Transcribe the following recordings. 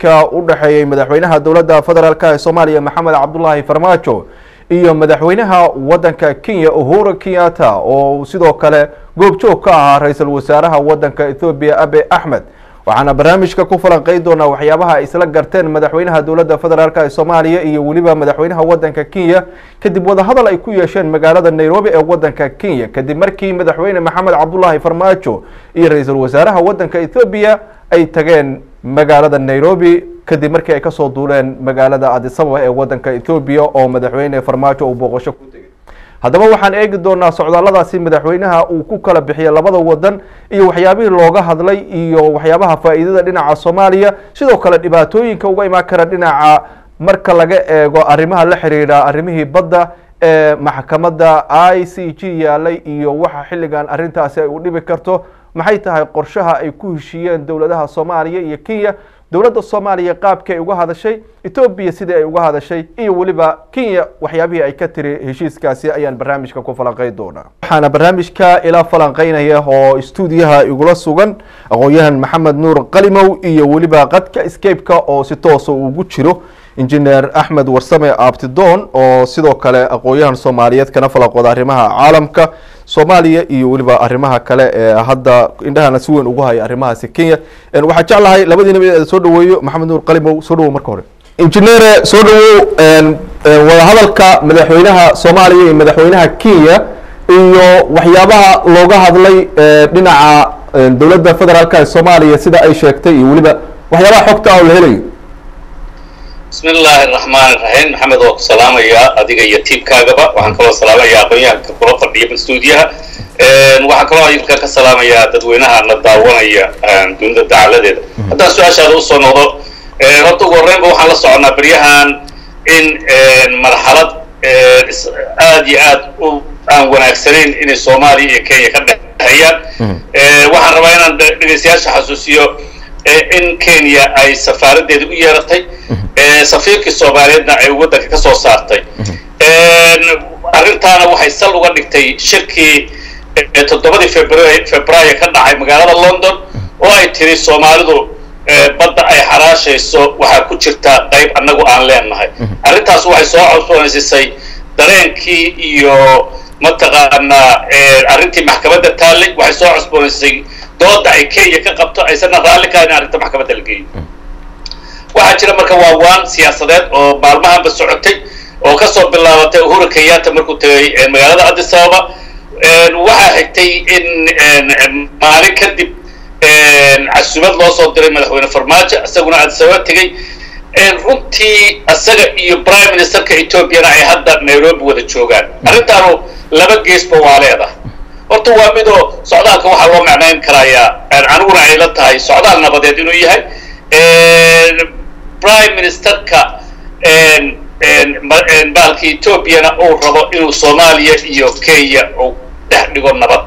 ka u dhaxeeyay madaxweynaha dowladda federaalka ee Soomaaliya Maxamed Cabdullaahi Farmaajo iyo madaxweynaha wadanka Kenya Uhuru Kenyatta oo sidoo kale goobjoog ka ahaa ra'iisul wasaaraha wadanka Ethiopia Abiy Ahmed waxaana barnaamijka ku falanqeyn doonaa waxyaabaha ay isla garteen madaxweynaha dowladda federaalka ee Soomaaliya iyo waliba madaxweynaha wadanka Kenya kadib wada hadal ay ku yeesheen magaalada Nairobi ee wadanka Kenya kadib markii madaxweyne Maxamed Cabdullaahi Farmaajo iyo ra'iisul wasaaraha wadanka Ethiopia ay tageen magaalada Nairobi kadib markii ay ka soo duuleen magaalada Addis Ababa ee wadanka Ethiopia oo madaxweyne Farmaajo uu booqasho ku tagay haddaba waxaan eegi doonaa socdaalladaasi madaxweynaha uu ku kala bixiyay labada wadan iyo waxyaabihii looga hadlay iyo waxyaabaha faa'iidada dhinaca Soomaaliya sidoo kale dhibaatooyinka uga imaan kara dhinaca marka laga eego arrimaha la xiriira arrimihii badda ee maxkamadda ICJ yaalay iyo waxa xilligan arrintaasi ay u dhibi karto maxay tahay qorshaha ay ku heshiiyeen dawladaha Soomaaliya iyo Kenya dawladda Soomaaliya qaabkay uga hadashay Ethiopia sidii ay uga hadashay iyo waliba Kenya waxyaabihii ay ka tiri heshiiskaasi ayaan barnaamijka ku falanqeyn doonaa waxaana barnaamijka ila falanqeynaya oo stuudiyaha igula sugan aqoonyahan Maxamed Nuur Qalimow iyo waliba qadka Skype-ka oo si toos ah ugu jiro injineer Axmed Warsame Abtidoon oo sidoo kale aqoonyahan Soomaaliyeed kana falanqooda arrimaha caalamka Soomaaliya iyo waliba arrimaha kale ee hadda indhahana si weyn ugu haya arrimahaasi Kenya waxa jeclahay labadiina soo dhaweeyo Maxamed Nuur Qalimow soo dhawo marka hore injineer soo dhawo wada hadalka madaxweynaha Soomaaliya iyo madaxweynaha Kenya iyo waxyaabaha looga hadlay dhinaca dawladda federaalka ee Soomaaliya sida ay sheegtay iyo waliba waxyaabaha xogta oo la helayo بسم الله الرحمن الرحيم محمد والسلام يا أديك يا تيم كاغبا وحن كلا سلام يا أخويا كبروا فردي بالاستوديو وحن كلا يلقى كسلام يا تدوينها نداونا يا دون الدعالة ده هذا السؤال شادو صنوده ربطوا قرين بوحن لصعنا بريهان إن مرحلة آديات أن ونأكسرين إن الصومالي كي يكده هي وحن ربعنا بنسياش حسوسيو in Kenya ay safaaradeedu u yeeratay safiirkii Soomaaliyeedna ay wadanka ka soo saartay arrintaana waxay sal uga dhigtay shirkii 7 Febraayo ka dhacay magaalada London oo ay tiri Soomaalidu badda ay xaraashayso waxa ku jirta qayb anagu aan leenahay arrintaas waxay soo cusboonaysiisay dareenkii iyo mataqaana arrintii maxkamadda taallay waxay soo cusboonaysiisay dooda ay Kenya ka qabto aysan raali ka ahayn arrinta maxkamadda la geeyo waxa jira marka waan siyaasadeed oo maalmahan ba socotay oo ka soo bilaabatay Uhuru Kenyatta markuu tagay magaalada Addis Ababa waxa xigtay in maalin kadib casuumad loo soo diray madaxweyne Farmaajo isaguna Addis Ababa tagay runtii asaga iyo Prime Minister-ka Ethiopia ay hadda Nairobi wada joogaan arrintaanu laba geesba waa leedahay horta waa mido socdaalka waxa loo macnayn karayaa aniguna ay la tahay socdaal nabadeed inuu yahay Prime Minister-ka baalki Ethiopia uu rabo inuu Soomaaliya iyo Kenya uu dhex dhigo nabad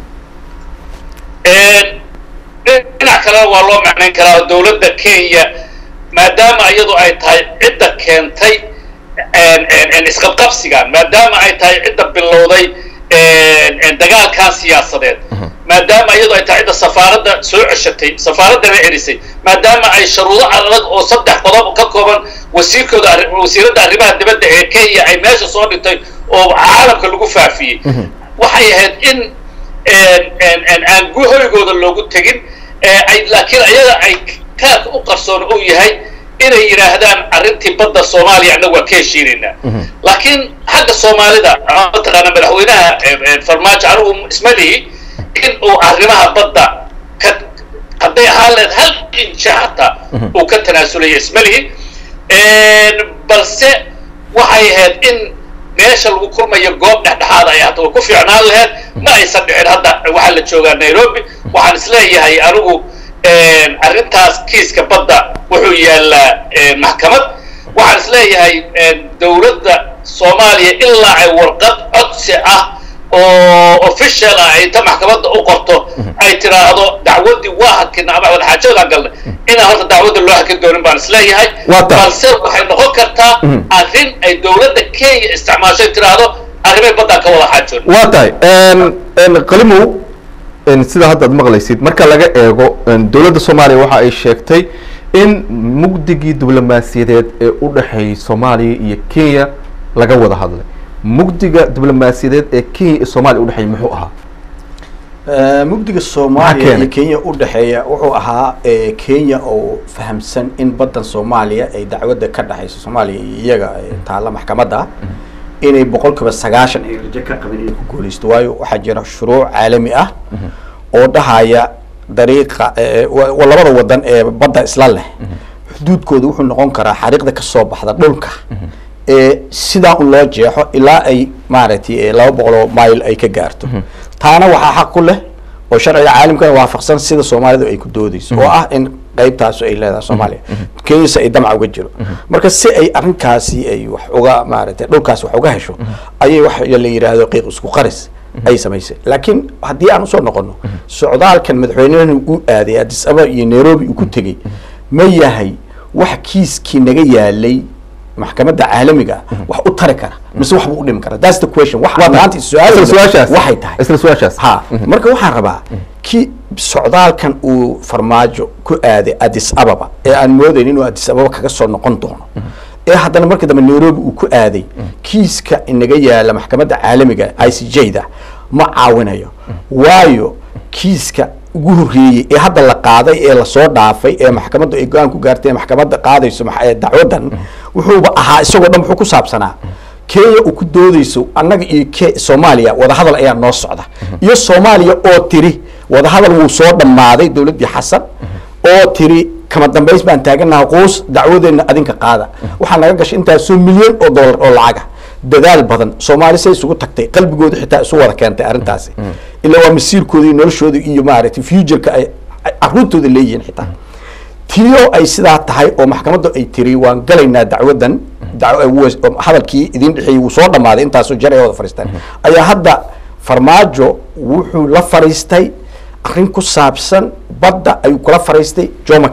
dhinaca kale waa loo macnayn karaa dawladda Kenya maadaama iyadu ay tahay cidda keentay isqabqabsigan maadaama ay tahay cidda bilowday dagaalkan siyaasadeed maadaama iyadu ay tahay cidda safaaradda soo ceshatay safaaradana erisay maadaama ay shuruudo adag oo 3 qodob ka kooban wasiiradda arrimaha dibadda ee Kenya ay meesha soo dhigtay oo caalamka lagu faafiyay waxay ahayd in aan guuhoygooda loogu tagin laakiin ayaga ay ka u qarsoon u yahay inay yiraahdaan arrintii badda Soomaaliya anagu waa ka heshiinayna laakiin hadda Soomaalida mataqaana madaxweynaha Farmaajo anigu ismalihi in uu arrimaha badda ka haday hal injaata uu ka tanaasulay ismalihi balse waxay ahayd in meesha lagu kulmayo goob dhexdhexaad ay ahaato ku fiicnaan lahayd ma aysan dhicin hadda waxa la joogaa Nairobi waxaan isleeyahay anigu arrintaas kiiska badda wuxuu yaalaa maxkamad waxaan isleeyahay dawladda Soomaaliya ilaa ay warqad codsi ah oo official ah ay ta maxkamadda u qorto ay tiraahdo dacwadii waa hakin ama wada xaajada galnay in horta dacwadda loo hakin doonin baan isleeyahay balse waxay noqon kartaa arrin ay dawladda Kenya isticmaashay tiraahdo arrimaha badda ka wada xaajoon waa tahay Qalimow sida hadda maqlaysid marka laga eego dawladda Soomaaliya waxa ay sheegtay in mugdigii diblomaasiyadeed ee u dhaxeeyay Soomaaliya iyo Kenya laga wada hadlay mugdiga diblomaasiyadeed ee Kenya iyo Soomaaliya u dhaxeeyay muxuu ahaa mugdiga Soomaaliya iyo Kenya u dhaxeeya wuxuu ahaa Kenya oo fahamsan in badan Soomaaliya ay dacwada ka dhaxayso Soomaaliya iyaga taala maxkamadda inay 190 ay rajo ka qabin inay ku guuleysto waayo waxa jira shuruuc caalami ah oo dhahaya dariiqa labada wadan ee badda isla leh xuduudkoodu wuxuu noqon karaa xariiqda ka soo baxda dhulka sida loo jeexo ilaa ay maaragtay 200 mayl ay ka gaarto taana waxa xaq ku leh oo sharciga caalamka waafaqsan sida Soomaalidu ay ku doodayso oo ah in qaybtaas ay leedahay Soomaaliya Kenya ay damac uga jiro marka si ay arrinkaasi ay wax uga maaragtay dhulkaas wax uga hesho ayay wax la yiraahdo qiiq isku qaris ay samaysay laakiin haddii aan soo noqono socdaalkan madaxweynaha uu aaday Addis Ababa iyo Nairobi uu ku tagay ma yahay wax kiiskii naga yaalay maxkamadda caalamiga wax u tari kara mise wax uu dhimi kara that's the question waxa maanta su'aashaas waxay tahay isla su'aashaas ha marka waxaan rabaa ki socdaalkan uu farmaajo ku aaday Addis Ababa ee aan moodaynin inuu Addis Ababa kaga soo noqon doono ee haddana markii dambe Nairobi uu ku aaday kiiska inaga yaala maxkamadda caalamiga ICJ-da ma caawinayo waayo kiiska ugu horeeyay ee hadda la qaaday ee la soo dhaafay ee maxkamaddu ay go'aan ku gaartay maxkamadda qaadayso dacwadan wuxuu ahaa isagoo dhan wuxuu ku saabsanaa Kenya uu ku doodayso annaga iyo Soomaaliya wada hadal ayaa noo socda iyo Soomaaliya oo tiri wada hadal wuu soo dhamaaday dawladii Xasan oo tiri kama dambays baan taaganahay qoys dacwadeena adinka qaada waxa laga gashay intaas milyan oo dollar oo lacag dadaal badan Soomaali say isugu tagtay qalbigooda xitaa isu wada keentay arrintaasi ilaa waa masiirkooda noloshooda iyo maaragtay future-ka ay arruntooda leeyihiin xitaa tiyo ay sidaa tahay oo maxkamaddu ay tiri waan galaynaa dacwadan hadalkii idin dhixiyay uu soo dhamaaday intaas oo jaray wada fariistaan ayaa hadda farmaajo wuxuu la fariistay arrin ku saabsan badda ay kula fariistay Jomo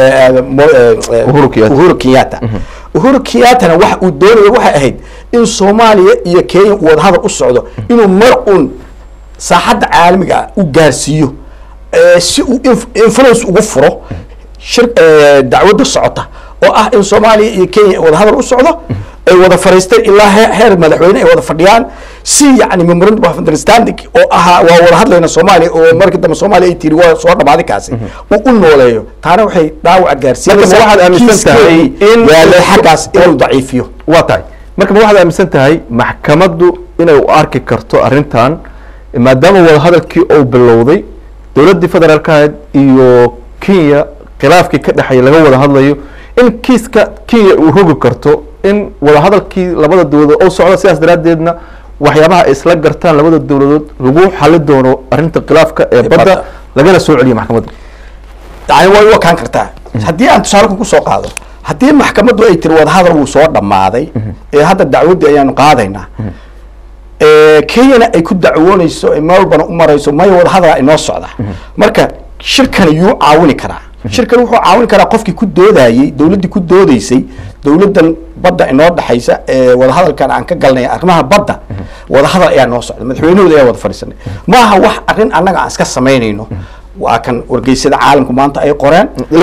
Uhuru Kenyatta Uhuru Kenyatta waxa uu doonayay waxa ahayd in Soomaaliya iyo Kenya wada hadal u socdo inuu mar saaxadda caalamiga u gaarsiiyo si uu influence ugu furo dacwadda socota oo ah in Soomaaliya iyo Kenya wada hadal u socdo ay wada fariisteen ilaa heer madaxweyne ay wada fadhiyaan si yani memorandum of understanding oo aha waa wada hadlayna Soomaaliya oo markii dambe Soomaaliya ay tiri waa soo dhamaaday kaasi uu u nooleeyo taana waxay dhaawac gaarsiinaysaa waxaad aaminsan tahay in waa xaqaas inuu daciifiyo waa tahay marka waxaad aaminsan tahay maxkamaddu inay u arki karto arrintan maadaama wada hadalkii uu bilowday dawladda federaalka iyo Kenya khilaafkii ka dhaxay laga wada hadlayo in kiiska Kenya uu rogi karto in wada hadalkii labada dawladood oo socda sidaas daraadeedna waxyaabaha isla gartaan labada dawladood lagu xalin doono arrinta khilaafka ee badda lagana soo celiyo maxkamadda yani way wakaan kartaa haddii aan tusaale ku soo qaado haddii maxkamaddu ay tiri wada hadal uu soo dhamaaday ee hadda dacwadda ayaanu qaadaynaa Kenya ay ku dacwoonayso ee maalbana u marayso may wada hadal ay noo socda marka shirkan yuu caawin karaa shirkan wuxuu caawin karaa qofkii ku doodayay dawladii ku doodaysay dawladan badda inoo dhaxaysa ee wada hadalkan aan ka galnay arrimaha badda wada hadal ayaa noo socda madaxweynahooda ayaa wada fadhiisanay maaha wax arrin annaga aan iska samaynayno waa kan wargeysada caalamku maanta ay qoreen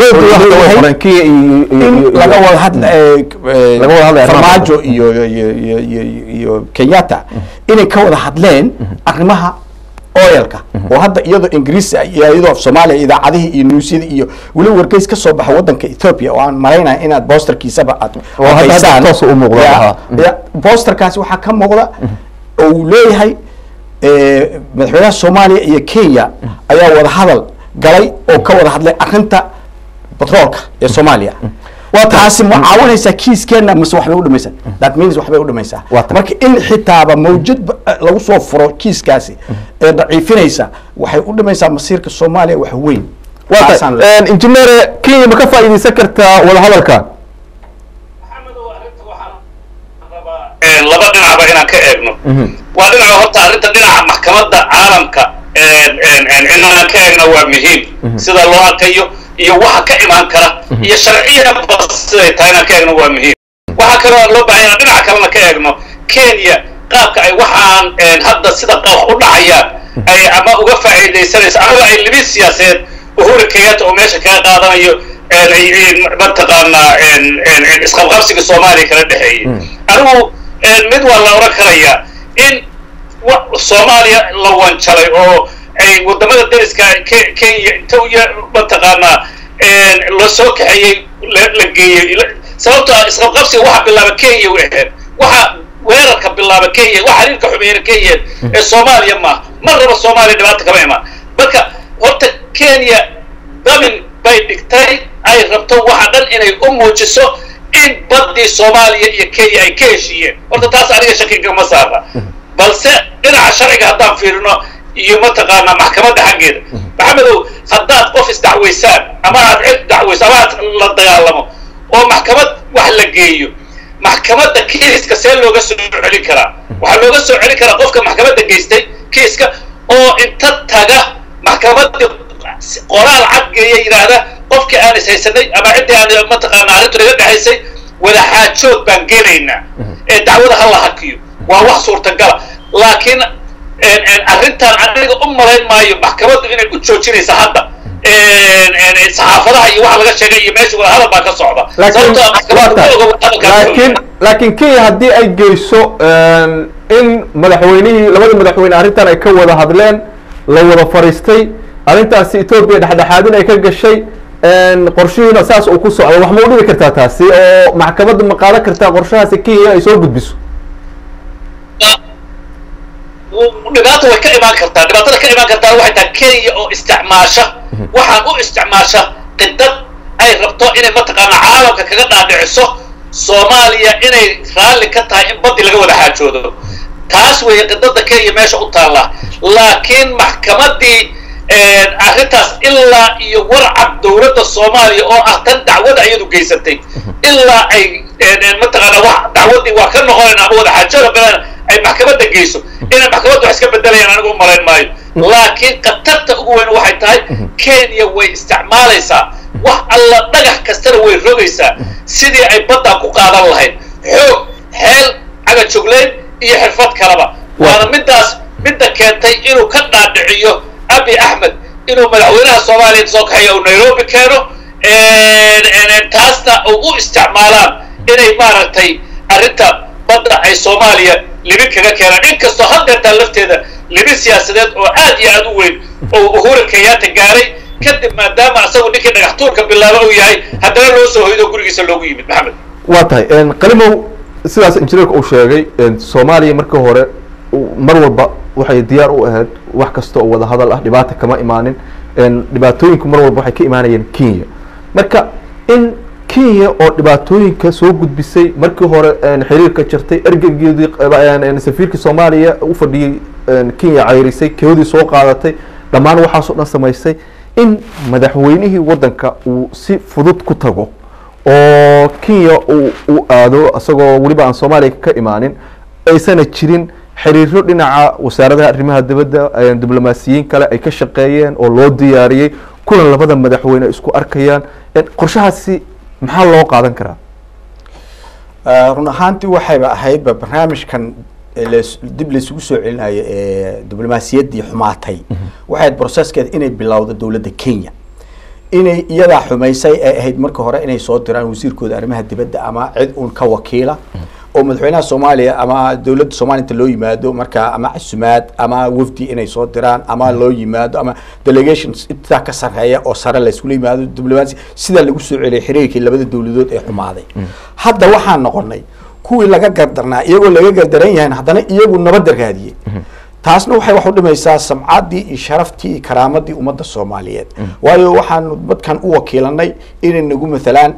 laga wada hadlay farmaajo iyo Kenyatta inay ka wada hadleen arrimaha oilka oo hadda iyadoo Ingiriis iyadoo Soomaaliya idaacadaha iyo newsida iyo wali wargeys ka soo baxa wadanka Ethiopia oo aan maraynaa inaad posterkiisaba aad hadda toos u muuqda posterkaasi waxa ka muuqda oo uu leeyahay madaxweynaha Soomaaliya iyo Kenya ayaa wada hadal galay oo ka wada hadlay arrinta petrolka ee Soomaaliya taasi ma caawinaysaa kiiskeena mise waxbay u dhamaysaa that means waxbay u dhamaysaa marka in xitaaba mawjad lagu soo furo kiiskaasi ee daciifinaysa waxay u dhamaysaa masiirka Soomaaliya wax weyn injineer Kenya ma ka faa'iideysan kartaa wada hadalkan maxamed oo arrinta waxaan rabaa laba dhinacba inaan ka eegno waa dhinaca horta arrinta dhinaca maxkamadda caalamka inaan ka eegno waa muhiim sida loo arkayo iyo waxa ka imaan kara iyo sharciga siday tahay inaan ka eegno waa muhiim waxa kale oo loo baahan yahay dhinaca kalena ka eegno Kenya qaabka ay waxaan hadda sida wax u dhacayaan ay ama uga faa'iideysanayso ama ay libis siyaasadeed Uhuru Kenyatta oo meesha kaga qaadanayo mataqaana isqabqabsiga soomaaliya kala dhexeeyey anigu mid waa la oran karayaa in soomaaliya la wanjalay oo ay wadamada dariska kenya inta mataqaana la soo kaxeeyey la geeyey sababtoo ah isqabqabsiga waxa bilaaba kenya u ahayd waxa weerarka bilaaba kenya waxa xiriirka xumeeyay kenya ee soomaaliya ma raba soomaaliya dhibaato kama imaan marka horta kenya damin bay dhigtay ay rabto waxa dhan inay u muujiso in badii soomaaliya iyo kenya ay ka heshiiyeen horta taas aniga shaki kama saara balse dhinaca sharciga haddaan fiirino iyo mataqaana maxkamadda xaggeeda maxamedow haddaad qof isdacweysaan ama aad cid dacweyso ama aad la dagaalamo oo maxkamad wax la geeyo maxkamadda kiiska see looga soo celin karaa waxaa looga soo celin karaa qofka maxkamadda geystay kiiska oo inta taga maxkamadda qoraal cad geeya yidhaahda qofkii aan is haysanay ama ciddii aan mataqaana arrintu naga dhexaysay wada xaajood baan geenaynaa ee dacwada ha la hakiyo waa wax suurtagala laakiin arrintan aniga u malayn maayo maxkamaddu inay u joojinaysa hadda saxaafadaha iyo waxa laga sheegay iyo meesha wada hadal baa ka socda laakiin kenya haddii ay geyso in madaxweynihii labada madaxweyne arrintan ay ka wada hadleen la wada fariistay arrintaasi etoobiya dhexdhexaadin ay ka gashay qorshihiina saas uu ku socdo wax ma u dhibi kartaa taasi oo maxkamaddu ma qaadan kartaa qorshahaasi kenya ay soo gudbiso dhibaato way ka imaan kartaa dhibaatada ka imaan kartaa waxay tahay kenya oo isticmaasha waxaan u isticmaasha qidad ay rabto inay mataqaana caalamka kaga dhaadhiciso soomaaliya inay raalli ka tahay in baddi laga wada xaajoodo taas weeye qidada kenya meesha u taalla laakiin maxkamaddii arrintaas ilaa iyo warcab dowladda soomaaliya oo ah tan dacwada iyadu geysatay ilaa ay mataqaana wax dacwaddii waa ka noqonayn ama wada xaajooda galaan ay maxkamadda geyso inay maxkamadda wax iska bedelayaan anigu u malayn maayo laakiin khatarta ugu weyn waxay tahay kenya way isticmaalaysaa wax alla dhagax kastana way rogaysaa sidii ay baddaa ku qaadan lahayd xoog xeel cagajugleyn iyo xirfad kaleba waana midda keentay inuu ka dhaadhiciyo abi axmed inuu madaxweynaha soomaaliya soo kaxeeyo uu nairobi keeno taasna u isticmaalaan inay maaragtay arrinta badda ay soomaaliya libin kaga keenaan inkastoo haddeertaan lafteeda libin siyaasadeed oo aad iyo aad u weyn oo uhuru kenyatta gaaray kadib maadaama asagu ninkii dhagaxtuurka bilaaba uu yahay haddana loo soo hoydo gurigiisa loogu yimid maxamed waa tahay qalimow sidaas injineerka uu sheegay soomaaliya markii hore mar walba waxay diyaar u ahayd wax kasta oo wada hadal ah dhibaata kama imaanin dhibaatooyinku mar walba waxay ka imaanayeen kenya marka in kenya oo dhibaatooyinka soo gudbisay markii hore xiriirka jirtay ergegeedii safiirkii soomaaliya u fadhiyey kenya cayrisay keodii soo qaadatay dhammaan waxaasoo dhan samaysay in madaxweynihii waddanka uu si fudud ku tago oo kenya uu aado isagoo weliba aan soomaaliya ka imaanin aysana jirin xiriiro dhinaca wasaaradaha arrimaha dibadda diblomaasiyiin kale ay ka shaqeeyeen oo loo diyaariyey kulan labada madaxweyne isku arkayaan qorshahaasi maxaa loo qaadan karaa run ahaantii waxayba ahaydba barnaamijkan dib laysugu soo celinayo ee diblomaasiyaddii xumaatay waxay ahayd processkeed inay bilowdo dowladda kenya inay iyadaa xumaysay ay ahayd marka hore inay soo diraan wasiirkooda arrimaha dibadda ama cid uun ka wakiila oo madaxweynaha soomaaliya ama dowladda soomaaliya inta loo yimaado markaa ama casumaad ama wafdi inay soo diraan ama loo yimaado ama delegations intaa ka sarreeya oo sare layskula yimaado diblomaasi sidaa lagu soo celiyay xiriirkii labada dowladood ee xumaaday hadda waxaan noqonay kuwii laga gardarnaa iyagoo laga gardaran yahayn haddana iyagu nabadda raadiyey taasna waxay wax u dhimaysaa samcaddii iyo sharaftii iyo karaamadii ummadda soomaaliyeed waayo waxaanu dadkan u wakiilanay inay nagu matalaan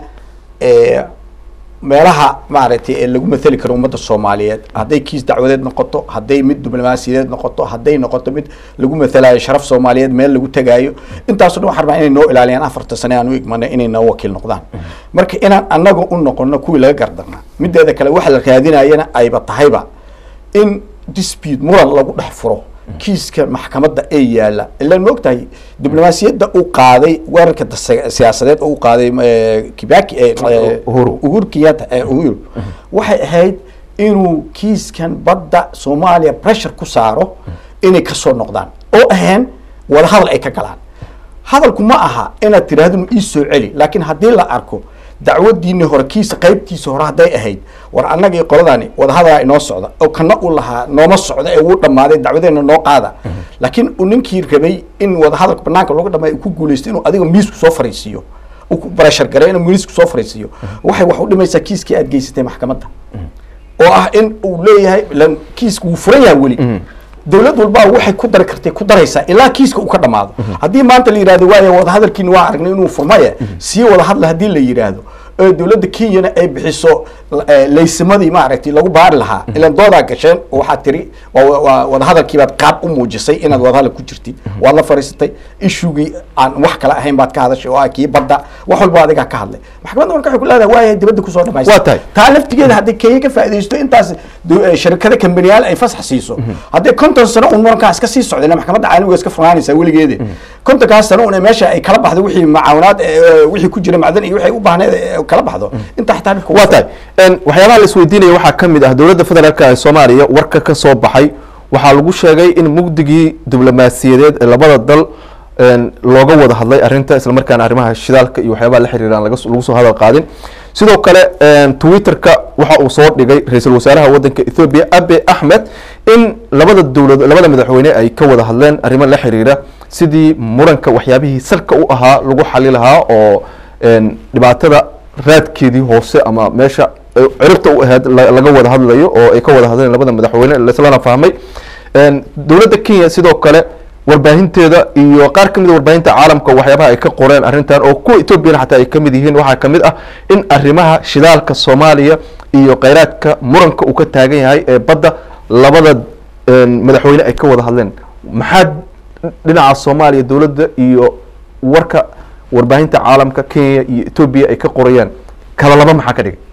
meelaha maaragtay ee lagu mathali karo ummadda soomaaliyeed hadday kiis dacwadeed noqoto hadday mid diblomaasiyadeed noqoto hadday noqoto mid lagu mathalayo sharaf soomaaliyeed meel lagu tagaayo intaaso dhan waxaan rabaa inay noo ilaaliyaan 4 sane aan u igmanay inay noo wakiil noqdaan marka inaan annaga u noqono kuwii laga gardarnaa mideeda kale waxa la raadinayana ayba tahayba in dispute muran lagu dhex furo kiiska maxkamadda ay yaala ilaa ma ogtahay diblomaasiyadda uu qaaday weerarka siyaasadeed oo uu qaaday Kibaki Uhuru Kenyatta Uhuru waxay ahayd inuu kiiskan badda Soomaaliya pressure ku saaro inay ka soo noqdaan oo ahaan wada hadal ay ka galaan hadalku ma aha inaad tiraahdo ii soo celi laakiin haddii la arko dacwadiinii hore kiisa qaybtiisa hore hadday ahayd war annagii qoladani wadahadalaa inoo socda oo kana uu lahaa nooma socda ee wuu dhammaaday dacwadeena noo qaada laakiin uu ninkii rabay in wadahadalka banaanka looga dhammeeyo ku guulaysto inuu adiga miisku soo fariisiiyo uu ku barashar garay inuu miisku soo fariisiyo waxay wax u dhimaysaa kiiskii aad geysatay maxkamadda oo ah in uu leeyahay lan kiisku wuu furan yahay weli dawlad walba waxay ku dari kartay ku daraysaa ilaa kiiska uu ka dhamaado haddii maanta la yiraahdo waayo wada hadalkiina waa aragnay inuu furmaya si wada hadal hadii la yiraahdo dawladda Kenya ay bixiso laysimadii ma aragtay lagu baari lahaa ilaan dooda gasheen waxa tiri wada hadalkii baad qaab u muujisay inaad wada hadal ku jirtid waa la fariisatay issue-gii aan wax kala ahayn baad ka hadashay oo kii badda wax walba adiga ka hadlay maxkamadda marka waxay ku leedahay waayo dibadda ku soo dhamaystay taa laftigeeda hadii Kenya ka faa'iideysto intaas shirkada kambaniyal ay fasax siiso hadii konton sano uu markaas ka sii socday maxkamadda caalamiga iska furnaanaysa weligeeda kontonkaas sano oo meesha ay kala baxday wixii macaawinaad wixii ku jira macdan iyo wixii u baahneed kala baxdo inta xitaa dhibku waa tahay waxyaabaha la isweydiinaya waxaa ka mid ah dowladda federaalka ee Soomaaliya warka ka soo baxay waxaa lagu sheegay in mugdigii diblomaasiyadeed ee labada dal looga wada hadlay arrinta isla markaana arrimaha shidaalka iyo waxyaabaha la xiriiraan lagu soo hadal qaadin sidoo kale Twitter-ka waxa uu soo dhigay ra'iisul wasaaraha waddanka Ethiopia Abiy Ahmed in labada madaxweyne ay ka wada hadleen arrimo la xiriira sidii muranka waxyaabihii salka u ahaa lagu xalin lahaa oo dhibaatada raadkeedii hoose ama meesha ciribta u ahayd laga wada hadlayo oo ay ka wada hadleen labada madaxweyne la islana fahmay dowladda Kenya sidoo kale warbaahinteeda iyo qaar kamid warbaahinta caalamka waxyaabaha ay ka qoreen arrintan oo ku Ethiopia xataa ay kamid yihiin waxa kamid ah in arrimaha shidaalka Soomaaliya iyo kheyraadka muranka uu ka taagan yahay ee badda labada madaxweyne ay ka wada hadleen maxaa dhinaca Soomaaliya dowladda iyo warka warbaahinta caalamka Kenya iyo Ethiopia ay ka qorayaan kala laba maxaa ka dhigay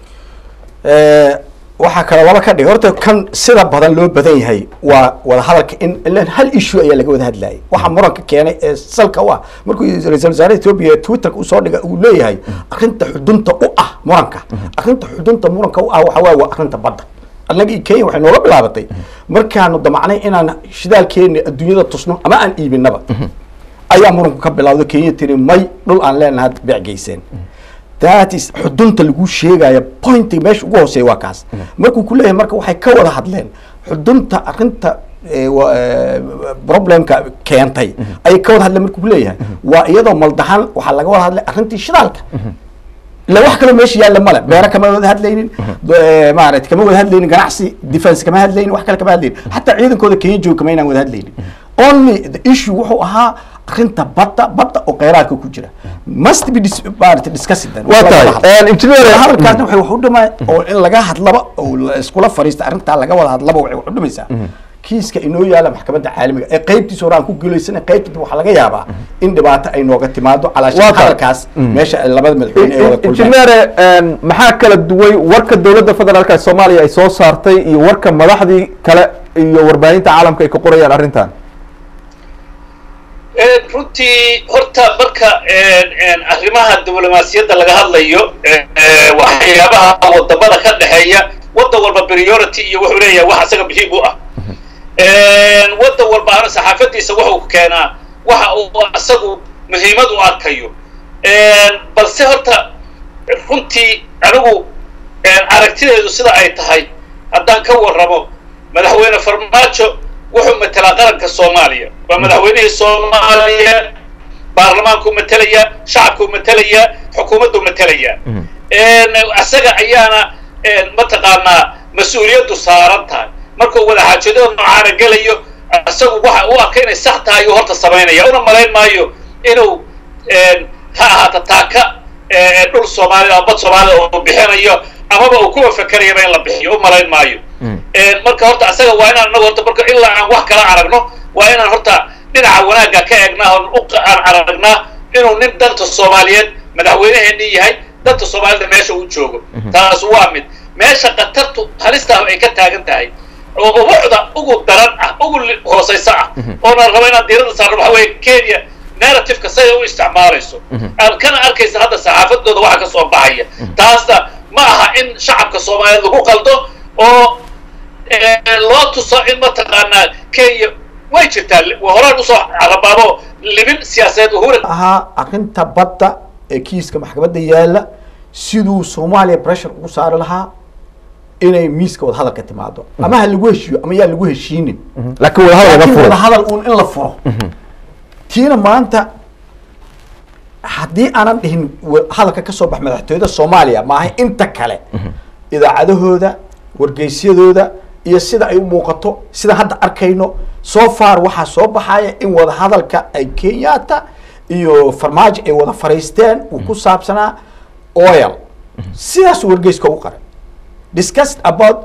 waxa kala laba ka dhigay horta kan sida badan loo badan yahay waa wada hadalka in hal issue ayaa laga wada hadlayay waxa muranka keenay ee salka u ah markuu ra'iisul wasaaraha Ethiopia Twitter u soo dhigay uu leeyahay arrinta xudunta u ah muranka arrinta xudunta muranka u ah waxa waa arrinta badda annaga Kenya waxay nooga bilaabatay markaanu damacnay inaan shidaalkeena adduunyada tusno ama aan iibinaba ayaa muranku ka bilowday Kenya tiri may dhul aan leenahay beecgeyseen that is xudunta lagu sheegaya point meesha ugu hooseeya waa kaas markuu ku leeyahay marka waxay ka wada hadleen xudunta arrinta problemka keentay ay ka wada hadleen markuu ku leeyahay waa iyadoo maldahan waxa laga wada hadlay arrintii shidaalka la wax kale meesha yaalla male beera kama wada hadlaynin maarat kama wada hadlaynin ganacsi defense kama hadlaynin wax kale kama hadlaynin hatta ciidankooda Kenya joog kama inaan wada hadlaynin only the issue wuxuu ahaa arrinta badda oo kheyraadka ku jira must be discussed waa tahay engineer halkaas waxay wax u dhamaa oo in laga hadlaba oo iskula fariista arrinta laga wada hadlaba waxay u dhamaysaa kiiska inoo yaala maxkamadda caalamiga ee qaybtiisa hore aan ku guulaysanay qaybta waxa laga yaabaa in dhibaato ay nooga timaado calaashan halkaas meesha labada madaxweyne ay wada kulmaan engineer maxaa kala duway warka dowladda federaalka Soomaaliya ay soo saartay iyo warka madaxdii kale iyo warbaahinta caalamka ay ka qorayaan arrintan runtii horta marka arrimaha diblomaasiyadda laga hadlayo waxyaabaha wadamada ka dhaxeeya wadan walba priority iyo wuxuu leeyahay wax asaga muhiim u ah wadan walba ana saxaafadiisa wuxuu keenaa waxa uu asagu muhiimad u arkayo balse horta runtii anigu aragtideedu sida ay tahay haddaan ka warramo madaxweyne Farmaajo wuxuu matalaa qaranka Soomaaliya waa madaxweynihii Soomaaliya baarlamaanku matalaya shacabku matalaya xukuumaddu matalaya asaga ayaana mataqaanaa mas'uuliyaddu saaran tahay markuu wada xaajadooda noocaana galayo asagu waxa uu arkay inay sax tahay oo horta sameynaya una malayn maayo inuu ha ahaato taaka dhul Soomaaliya bad Soomaaliya oo bixinayo amaba uu ku fakarayaba in la bixiyo u malayn maayo marka horta asaga waa inaan anagu horta marka ilaa aan wax kala aragno waa inaan horta dhinaca wanaagga ka eegnaa oo aan aragnaa inuu nin danta Soomaaliyeed madaxweynaheennii yahay danta Soomaalida meesha uu joogo taas waa mid meesha qatartu halista ay ka taagan tahay oo wuxda ugu daran ah ugu hooseysa ah oo aan rabo inaan diiradda saarno waxa weeye Kenya narrative-ka say u isticmaalayso aan kana arkaysa hadda saxaafadooda waxa ka soo baxaya taasna ma aha in shacabka Soomaaliyeed lagu qaldo oo loo tuso in mataqaanaa Kenya way jirtaa horaan usoo carabaabo libin siyaasadeed uhura ahaa arrinta badda ee kiiska maxkamadda yaala siduu Soomaaliya pressure ugu saari lahaa inay miiska wada hadalka timaado ama ha lagu heshiyo ama yaa lagu heshiinin laakiin wada hadal uun in la furo tiina maanta haddii aanan dhihin hadalka ka soo bax madaxtooyada Soomaaliya maaha inta kale idaacadahooda wargeysyadooda iyo sida ay u muuqato sida hadda arkayno so far waxa soo baxaya in wada hadalka ay Kenyatta iyo Farmaajo ay wada fariisteen uu ku saabsanaa oil sidaas wargeyska u qaray discussed about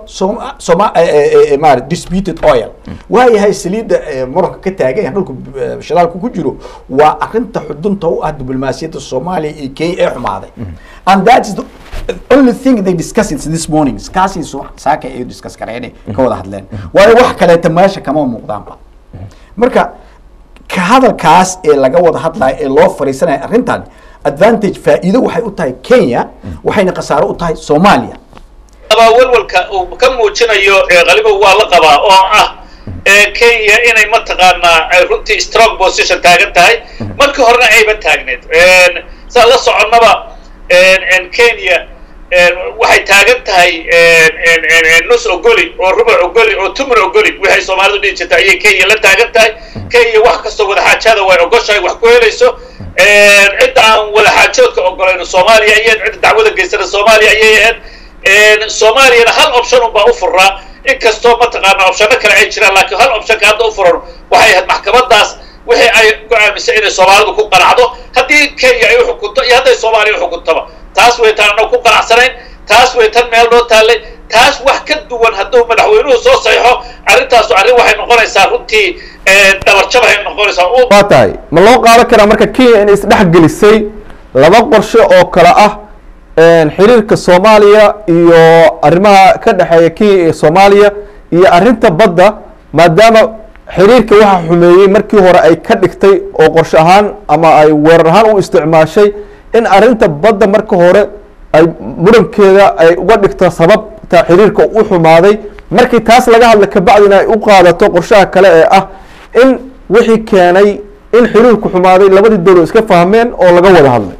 disputed oil waayahay saliida muranka ka taagan dhulka shidaalka ku jiro waa arinta xudunta u ah diblomaasiyadda Soomaaliya iyo Kenya ee xumaaday and that is the only thing they discussed this morning kaasi saaka ay discuss kareen ka wada hadleen waayo wax kale tamaasha kama muuqdaanba marka ka hadalkaas ee laga wada hadlayo ee loo fariisanay arintan advantage faa'iido waxay u tahay Kenya waxayna qasaaro u tahay Soomaaliya walwalka uu ka muujinayo qaliba waa la qabaa oo ah Kenya inay mataqaanaa ay runtii strong position taagan tahay markii horena ayba taagneed saa la soconaba Kenya waxay taagan tahay nus ogoli oo rubuc ogoli oo tumur ogoli waxay Soomaalidu dhici jirtay ayay Kenya la taagan tahay Kenya wax kasta wada xaajada way ogoshahay wax ku helayso cid aan wada xaajoodka ogolayno Soomaaliya iyo cid dacwada geysana Soomaaliya ayay Soomaaliya hal option u baa u furaa inkastoo mataqaana option kale ay jiraan laakiin hal option ka hadda u furan waxay ahayd maxkamadaas wixii ay go'aamisay inay Soomaalidu ku qanacdo haddii Kenya ay u xukunto iyo hadday Soomaaliya u xukuntaba taas way taan ku qanacsanayn taas way tan meel loo taalay taas wax ka duwan hadduu madaxweynuhu soo saxiixo arrintaas arrin waxay noqonaysaa runtii dabarjab ay noqonaysaa waa tahay ma loo qaadan karaa marka Kenya in isdhex gelisay laba qorshe oo kala ah xiriirka Soomaaliya iyo arrimaha ka dhaxeeya Kenya iyo Soomaaliya iyo arrinta badda maadaama xiriirka waxa xumeeyay markii hore ay ka dhigtay oo qorshe ahaan ama ay weerar ahaan u isticmaashay in arrinta badda marka hore ay murankeeda ay uga dhigto sababta xiriirka u xumaaday markii taas laga hadla ka bacdina ay u qaadato qorshaha kale ee ah in wixii keenay in xiriirku xumaaday labadii dowlad iska fahmeen oo laga wada hadlay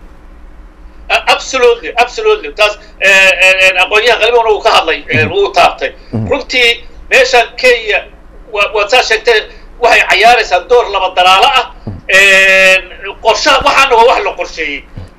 absolutely taas aqoonyahan qalbigan uu ka hadlay uu taabtay runtii meeshan Kenya waa taa sheegtay waxay ciyaaraysaa door laba dalaalo ah qorshaha waxaana waa wax la qorsheeyay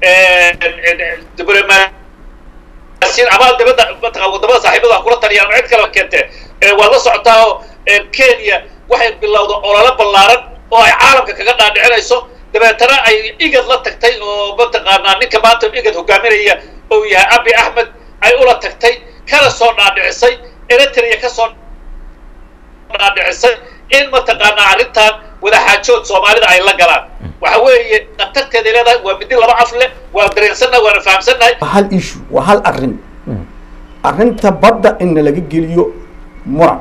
diblomaasiyiin ama dibadda wadamada saaxiibada kula taliyaan cid kale keentee waa la socotaa Kenya waxay bilowday olole ballaaran oo ay caalamka kaga dhaadhicinayso dabeetana ay igad la tagtay oo mataqaanaa ninka maanta igad hogaaminaya oo yahay Abiy Ahmed ay ula tagtay kala soo dhaadhicisay Eritrea ka soo dhaadhicisay in mataqaanaa arrintan wada xaajood Soomaalida ay la galaan waxa weeye qantarteeda leedahay waa mid laba af leh waa dareensanna waa fahamsannahay hal issue waa hal arrinta badda in laga geliyo muran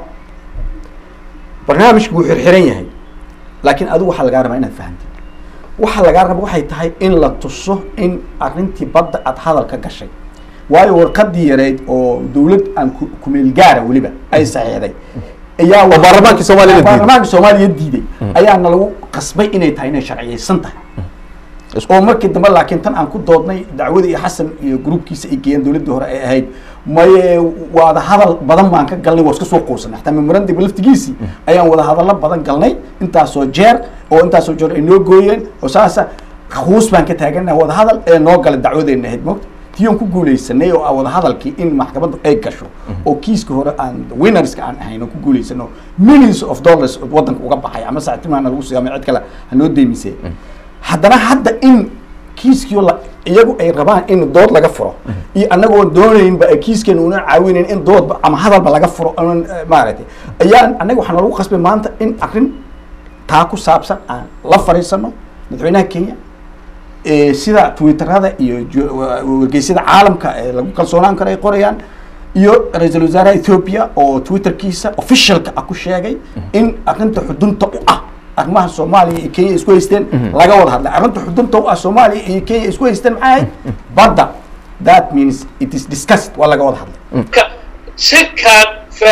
barnaamijku wuu xirxiran yahay laakiin adigu waxa laga rabaa inaad fahanto waxa laga rabaa waxay tahay in la tuso in arrintii badda aad hadal ka gashay waayo warqadii yareed oo dawlad aan ku meel gaara waliba ay saxiixday ayaa baarlamaanka Soomaaliya diiday ayaana lagu qasbay inay tahay inay sharciyeysan tahay oo markii dambe laakiin tan aan ku doodnay dacwada iyo Xasan iyo groupkiisa ay geeyeen dawladda hore ay ahayd maye wada hadal badan baan ka galnay waa iska soo qoosnay xataa memorandum laftigiisii ayaan wada hadallo badan galnay intaasoo jeer ay noo gooyeen oo saasa khuus baan ka taagannahay wada hadal ee noo gala dacwadeena ahayd moogta tiyon ku guuleysanay oo wada hadalkii in maxkamaddu ay gasho oo kiiska hore aan winnerska aan ahayn oo ku guuleysano millions of dollars wadanka uga baxay ama saactimaana lagu siyaamay cid kale hanoo deemisay haddana hadda in kiiskii iyagu ay rabaan in dood laga furo iyo anagoo doonaynba kiiskeena una caawinayn in dood ama hadalba laga furo maaragtay ayaan anaga waxaan lagu qasbay maanta in arrin taa ku saabsan aan la fariisano madaxweynaha Kenya sida twitterada iyo wargeysyada caalamka ee lagu kalsoonaan karo ay qorayaan iyo ra'iisul wasaaraha Ethiopia oo twitterkiisa officialka ku sheegay in arrinta xudunta u ah arrimaha Soomaaliya iyo Kenya isku haysteen laga wada hadlay arrinta xudunta u ah Soomaaliya iyo Kenya isku haysteen maxay badda that means it is discussed waa laga wada hadlay shirkan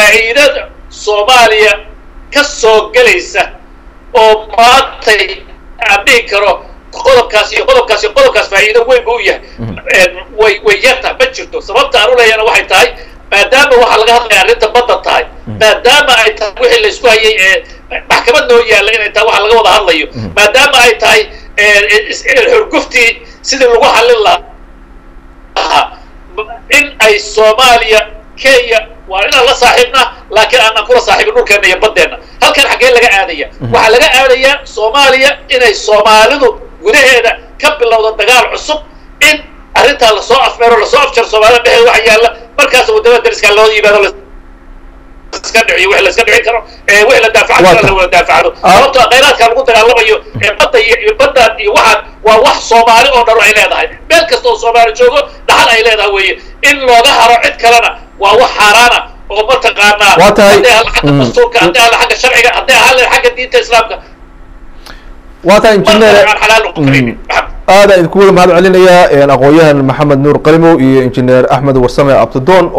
faa'iidada Soomaaliya ka soo galaysa oo maantay dhihi karo qodobkaas iyo qodobkaas iyo qodobkaas faa'iido weyn buu yahay way yarta ma jirto sababta aan u leeyana waxay tahay maadaama waxaa laga hadlaya arrinta badda tahay maadaama ay tahay wixii laysku hayay ee maxkamad noo yaalla inay tahay waxa laga wada hadlayo maadaama ay tahay xurguftii sidii lagu xallin lahaa in ay Soomaaliya Kenya waa inaan la saaxiibna laakiin aanan kula saaxiibin dhulkeena iyo baddeena halkan xagee laga aadaya waxaa laga aadaya Soomaaliya inay Soomaalidu gudaheeda ka bilowdo dagaal cusub in arrintaa la soo afmeero la soo afjar Soomaalida dhexdeeda waxa yaalla markaas wadamada dariska loo yimaado iska dhiciyo wixii la iska dhicin karo wixii la daafacan karo la wada daafacdo sababtoo kheyraadka lagu dagaalamayo badda iyo waxaan waa wax Soomaali oo dhan ay leedahay meel kasta oo Soomaali joogo dhaxal ay leedahay weeye in looga haro cid kalena waa wax xaraana oo mataqaanaa hadday hal xagga dastuurka hadday hal xagga sharciga hadday hal xagga diinta islaamka واتا انجنير هذا يكون مهد علينا aqoonyahan maxamed nuur qalimow iyo injineer axmed warsame abtidoon